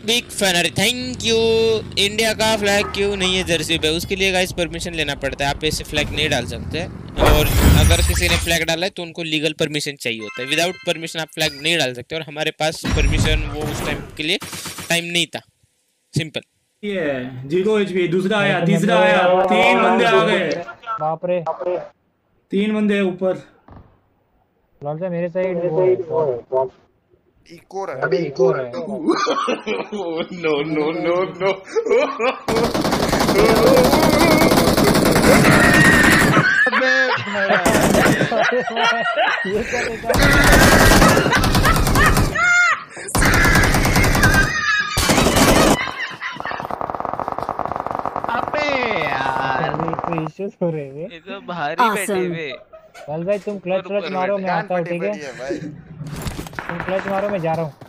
Big फैनर, thank you. India का flag क्यों नहीं है जर्सी पे? उसके लिए गाइस परमिशन लेना पड़ता है, आप ऐसे फ्लैग नहीं डाल सकते। और अगर किसी ने फ्लैग डाला है तो उनको लीगल परमिशन चाहिए होता है। विदाउट परमिशन आप फ्लैग नहीं डाल सकते, और हमारे पास परमिशन वो उस टाइम के लिए टाइम नहीं था। सिंपल। ये 0 HP। दूसरा आया, मेरे तीसरा बंदे आया, 3 बंदे आ गए। बाप रे, 3 बंदे ऊपर। लाल से मेरे साइड वो है बॉट। इको रहा है। अभी इको है। No no no no. ये क्या देखा? अबे यार, इश्यूज हो रहे हैं। ये तो भारी बैठे हुए। लाल भाई तुम क्लच मारो, मैं आता हूँ, ठीक है? तुम क्लच मारो, मैं जा रहा हूँ।